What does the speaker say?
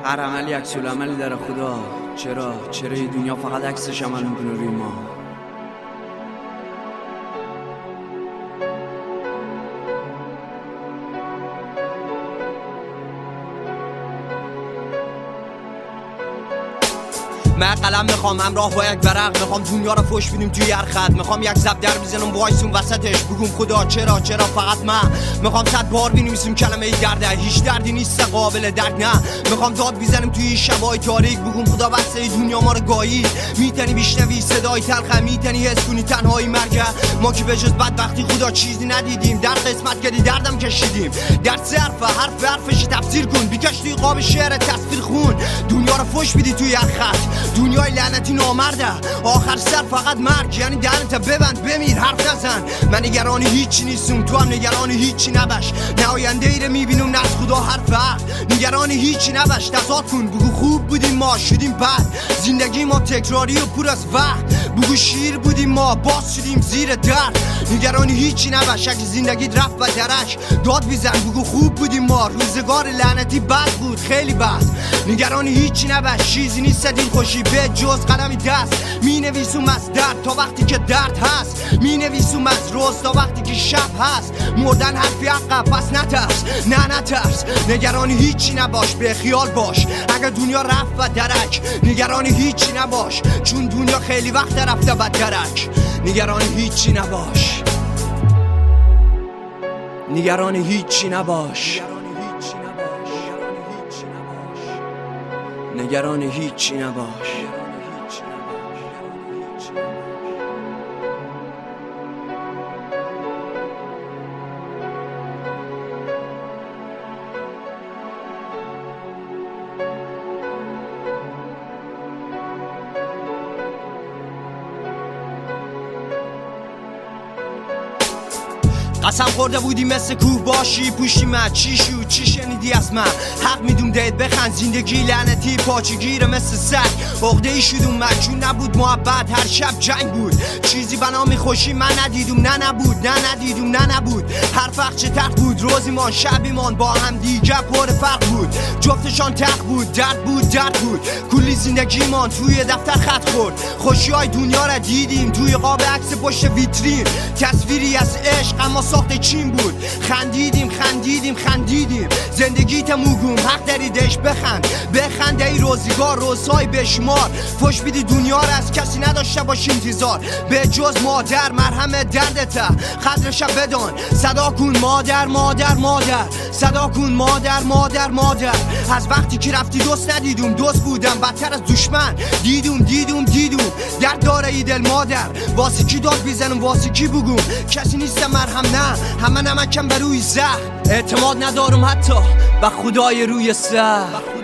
هر عملی عکس العملی داره خدا. چرا این دنیا فقط عکسش عمل میکنه روی ما؟ من قلم میخوام همراه با یک ورق، میخوام دنیا رو فوش بدیم توی هر خط، میخوام یک زب در بزنم وایسون وسطش بگم خدا چرا فقط من میخوام 100 بار بنویسم کلمه ای درده، هیچ دردی نیست قابل درک نه، میخوام داد بزنم توی شبای تاریک بگم خدا بس ای دنیا ما رو گایی، میتونی بشنوی صدای تلخ، میتونی حس کنی تنهایی مرگه، ما که به جز بدبختی خدا چیزی ندیدیم، در قسمت کردی دردم کشیدیم، در حرفش تفسیر کن، بیکش توی قاب شعر تصویر خون، دنیا رو فوش بدی توی هر خط، دنیای لعنتی نامرده، آخر سر فقط مرگ، یعنی دهنت ببند بمیر حرف نزن، من نگرانی هیچی نیستم، تو هم نگرانی هیچی نباش، نه آینده ای رو میبینم نه از خدا هر فرد، نگرانی هیچی نباش، تضاد کن بگو خوب بودیم ما شدیم بد، زندگی ما تکراری و پر از وهم، بگو شیر بودیم ما باز شدیم زیر در، نگرانی هیچی نباش، اگه زندگی رفت و درک داد بزن بگو خوب بودیم ما، روزگار لعنتی بد بود خیلی بد، نگرانی هیچی نباش، چیزی نیست دین خوشی به جز قلمی دست، می نویسم از درد تا وقتی که درد هست، می نویسم از روز تا وقتی که شب هست، مردن حرفی عقب پس نترس، نترس، نگرانی هیچی نباش، به خیال باش اگه دنیا رفت و درک، نگرانی هیچی نباش چون دنیا خیلی وقت رفته و درک، نگرانی هیچی نباش، نگرانی هیچی نباش، نگران هیچی نباش. قسم خورده بودی مثل کوه باشی پوشی من، چی شد چی شنیدی از من، حق میدوم دید بخند، زندگی لعنتی پاچگیره مثل سگ، عقده ای شدم من چون نبود محبت، هر شب جنگ بود، چیزی به نام خوشی من ندیدم، نه نبود، هر فرق چه تخت بود، روزیمان شبیمان با هم دیگه پر فرق بود، جفتشان تخت بود، درد بود، کلی زندگیمان توی دفتر خط خورد، خوشی های دنیا را دیدیم توی قاب عکس پشت ویترین، تصویری از عشق اما ساخت چین بود، خندیدیم زندگیت موگوم حق داریدش بخند ای روزگار روزهای بشمار، فوش بیدی دنیا را از کسی نداشته باش انتظار، به جز مادر مرهم دردته قدرش بدان، صدا کن مادر، صدا کن مادر، از وقتی که رفتی دوست ندیدم، دوست بودم بدتر از دشمن، دیدم درد داره ای دل مادر، واسه کی داد بزنم واسه کی بگم، کسی نیست مرهم نه، همه نمکم بر روی زهر، اعتماد ندارم حتی به خدای روی سر.